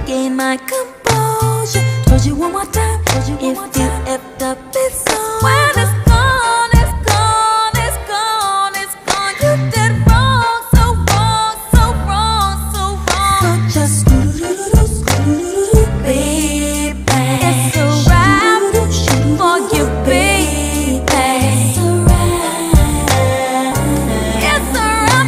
regain my composure. Told you one more time, if you effed up, it's on. When it's gone, it's gone, it's gone, it's gone. You did wrong, so wrong, so wrong, so wrong. So just